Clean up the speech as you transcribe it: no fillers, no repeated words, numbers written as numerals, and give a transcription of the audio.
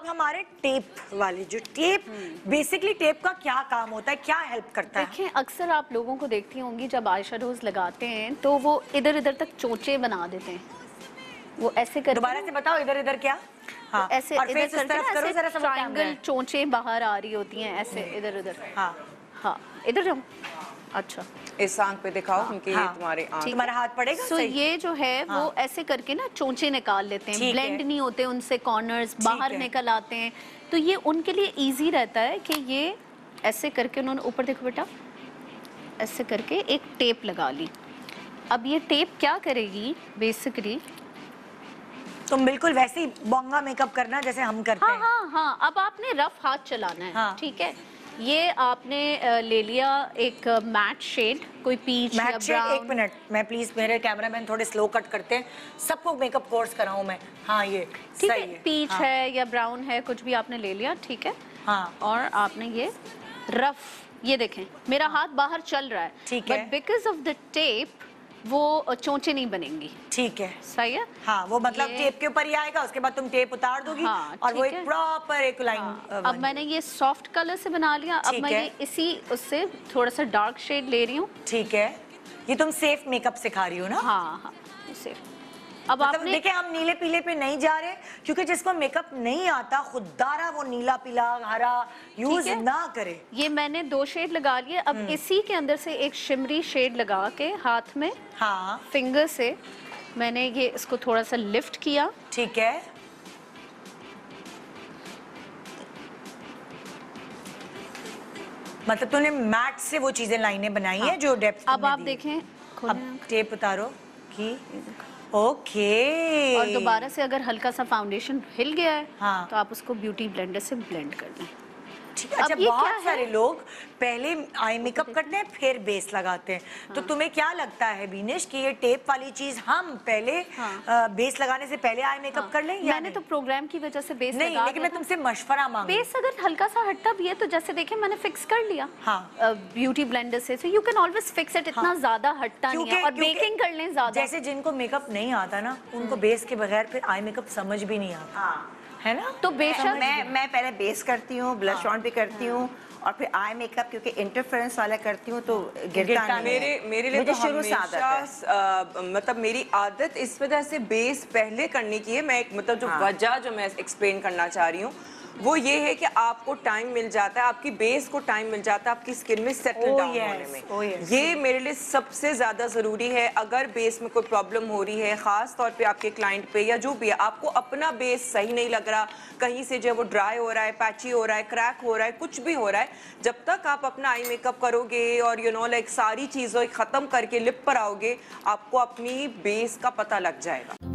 अब हमारे टेप वाले, जो टेप बेसिकली टेप का क्या काम होता है, क्या हेल्प करता है? देखिए अक्सर आप लोगों को देखती होंगी जब आई शेडोज लगाते हैं तो वो इधर इधर तक चोंचे बना देते हैं, वो ऐसे करके। दोबारा से बताओ, इधर इधर क्या? हाँ, ऐसे और इधर फेस इस तरफ करो जरा, सब ट्रायंगल चोंचे बाहर आ रही होती हैं ऐसे इधर उधर। हाँ हाँ इधर जाओ। अच्छा इस आंख पे दिखाओ क्योंकि ये तुम्हारे आंख, तुम्हारा हाथ पड़ेगा। सो ये जो है वो ऐसे करके ना चोंचे निकाल लेते हैं, ब्लेंड नहीं होते उनसे, कॉर्नर्स बाहर निकल आते हैं, तो ये उनके लिए इजी रहता है कि ये ऐसे करके उन्होंने ऊपर देखो बेटा ऐसे करके एक टेप लगा ली। अब ये टेप क्या करेगी बेसिकली, तुम बिल्कुल वैसे ही बोंगा मेकअप करना जैसे हम करते हैं। हाँ हाँ, अब आपने रफ हाथ चलाना है, ठीक है। ये आपने ले लिया एक मैट शेड, कोई पीच या ब्राउन। एक मिनट, मैं प्लीज, मेरे कैमरामैन थोड़े स्लो कट करते हैं, सबको मेकअप कोर्स कराऊं मैं। हाँ ये ठीक है, पीच है या ब्राउन है, कुछ भी आपने ले लिया, ठीक है। हाँ, और आपने ये रफ, ये देखें मेरा हाथ बाहर चल रहा है, ठीक है, but because of the tape वो चोंचे नहीं बनेंगी। ठीक है, सही है। हाँ, वो मतलब टेप के ऊपर ही आएगा, उसके बाद तुम टेप उतार दोगी। हाँ, और वो एक प्रॉपर एक लाइन। अब मैंने ये सॉफ्ट कलर से बना लिया, अब मैं ये इसी उससे थोड़ा सा डार्क शेड ले रही हूँ। ठीक है, ये तुम सेफ मेकअप सिखा रही हो ना? हाँ हाँ सेफ। अब मतलब आपने देखिए, हम नीले पीले पे नहीं जा रहे, क्योंकि जिसको मेकअप नहीं आता खुदारा वो नीला पीला हरा यूज ना करे। ये मैंने 2 शेड लगा लिए, अब इसी के अंदर से एक शिमरी शेड लगा के हाथ में, हाँ, फिंगर से मैंने ये इसको थोड़ा सा लिफ्ट किया। ठीक है, मतलब तूने मैट से वो चीजें लाइनें बनाई हैं जो डेप्थ। अब आप देखें, अब टेप उतारो की, ओके। और दोबारा से अगर हल्का सा फाउंडेशन हिल गया है, हाँ, तो आप उसको ब्यूटी ब्लेंडर से ब्लेंड कर लें। अच्छा, बहुत सारे लोग पहले आई मेकअप करते हैं फिर बेस लगाते हैं। तो तुम्हें क्या लगता है बीनेश कि ये टेप वाली चीज हम पहले बेस लगाने से पहले आई मेकअप कर लें? मैंने तो प्रोग्राम की वजह से बेस नहीं, लेकिन मैं तुमसे मशवरा मांग, बेस अगर हल्का सा हटता भी है तो जैसे देखें मैंने फिक्स कर लिया ब्यूटी ब्लेंडर से, so you can always fix it, इतना ज्यादा हटता नहीं है। और बेकिंग कर लें ज्यादा, जैसे जिनको मेकअप नहीं आता ना, उनको बेस के बगैर फिर आई मेकअप समझ भी नहीं आता, है ना? तो बेशक मैं पहले बेस करती हूँ, ब्लश ऑन भी करती हूँ, और फिर आई मेकअप क्योंकि इंटरफेरेंस वाला करती हूँ तो गिरता नहीं। मेरे लिए तो शुरू से आदत है, मतलब मेरी आदत इस वजह से बेस पहले करने की है। मैं एक मतलब जो वजह जो मैं एक्सप्लेन करना चाह रही हूँ वो ये है कि आपको टाइम मिल जाता है, आपकी बेस को टाइम मिल जाता है आपकी स्किन में सेटल डाउन होने में। ये मेरे लिए सबसे ज़्यादा ज़रूरी है। अगर बेस में कोई प्रॉब्लम हो रही है, ख़ास तौर पे आपके क्लाइंट पे या जो भी है, आपको अपना बेस सही नहीं लग रहा, कहीं से जो है वो ड्राई हो रहा है, पैची हो रहा है, क्रैक हो रहा है, कुछ भी हो रहा है, जब तक आप अपना आई मेकअप करोगे और यू नो लाइक सारी चीज़ों ख़त्म करके लिप पर आओगे, आपको अपनी बेस का पता लग जाएगा।